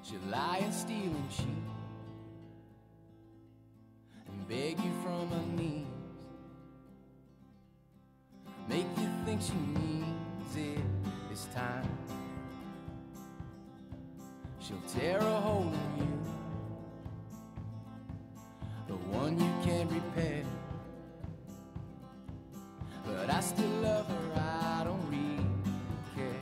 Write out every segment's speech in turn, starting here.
She'll lie and steal and cheat and beg you from her knees, make you think she needs it this time. She'll tear a hole in you, the one you can't repair. But I still love her, I don't really care.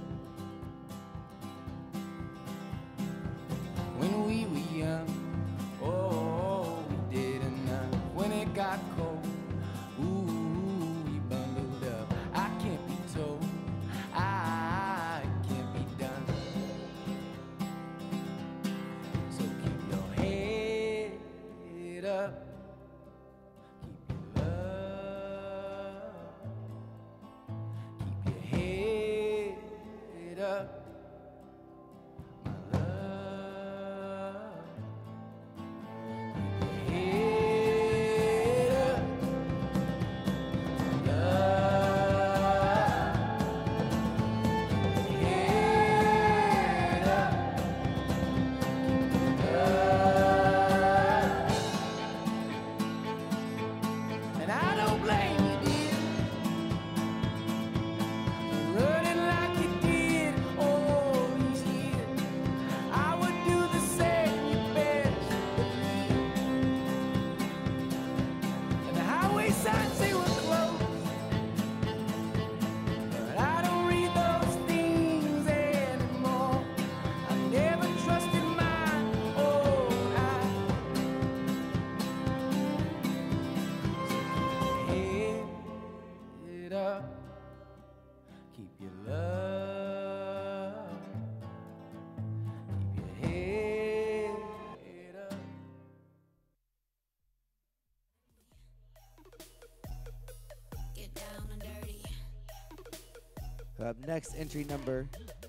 When we were young, oh, we did enough. When it got cold, ooh, we bundled up. I can't be told, I can't be done. So keep your head up, keep your love, keep your head up, my love. Keep your head up, love. Keep your head up, love. And I don't blame you, dear, for running like you did all these years. I would do the same, you best believe. And the highway signs say we're closed, but I don't read those things anymore. I never trusted my own eyes. Head up, keep your love, keep your head up. Up next, entry number